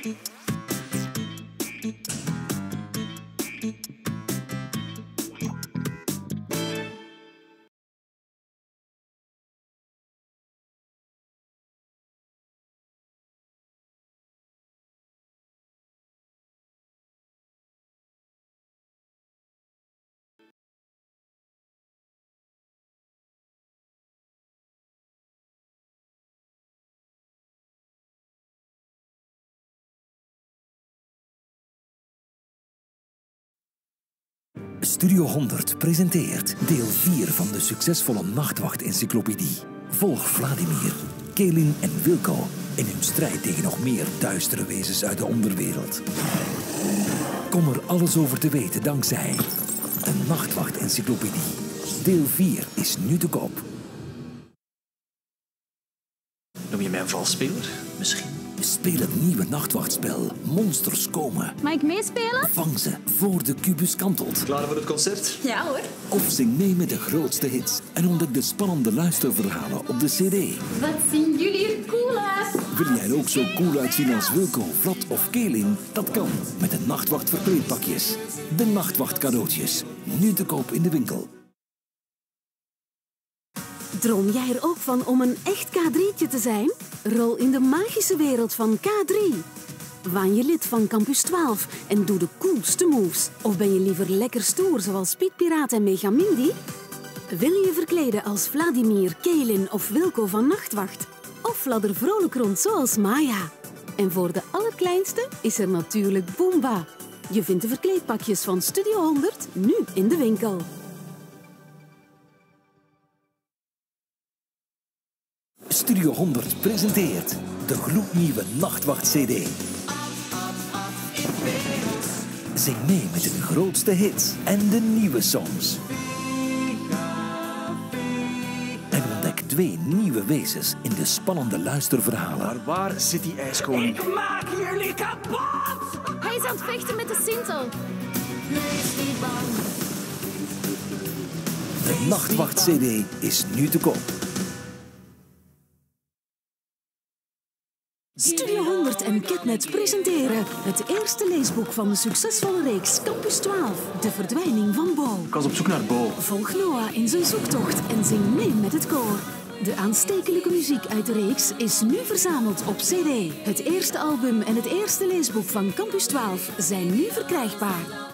Studio 100 presenteert deel 4 van de succesvolle Nachtwacht-encyclopedie. Volg Vladimir, Kelin en Wilco in hun strijd tegen nog meer duistere wezens uit de onderwereld. Kom er alles over te weten dankzij de Nachtwacht-encyclopedie. Deel 4 is nu te koop. Noem je mij een valsspeler? Misschien. Speel het nieuwe nachtwachtspel Monsters komen. Mag ik meespelen? Vang ze voor de kubus kantelt. Klaar voor het concert? Ja hoor. Of zing mee met de grootste hits en ontdek de spannende luisterverhalen op de CD. Wat zien jullie er cool uit? Wil jij er ook zo cool uitzien als Wilco, Vlad of Kelin? Dat kan met de Nachtwacht verkleedpakjes. De Nachtwacht cadeautjes. Nu te koop in de winkel. Droom jij er ook van om een echt K3'tje te zijn? Rol in de magische wereld van K3. Waan je lid van Campus 12 en doe de coolste moves? Of ben je liever lekker stoer zoals Speedpiraat en Megamindy? Wil je je verkleden als Vladimir, Kelin of Wilco van Nachtwacht? Of fladder vrolijk rond zoals Maya? En voor de allerkleinste is er natuurlijk Boomba. Je vindt de verkleedpakjes van Studio 100 nu in de winkel. Studio 100 presenteert de gloednieuwe Nachtwacht-CD. Zing mee met de grootste hits en de nieuwe songs. En ontdek 2 nieuwe wezens in de spannende luisterverhalen. Maar waar zit die ijskoning? Ik maak jullie kapot! Hij is aan het vechten met de Sintel. Wees niet bang. De Nachtwacht-CD is nu te koop. Studio 100 en Catnet presenteren het eerste leesboek van de succesvolle reeks Campus 12, De Verdwijning van Bo. Ik was op zoek naar Bo. Volg Noah in zijn zoektocht en zing mee met het koor. De aanstekelijke muziek uit de reeks is nu verzameld op CD. Het eerste album en het eerste leesboek van Campus 12 zijn nu verkrijgbaar.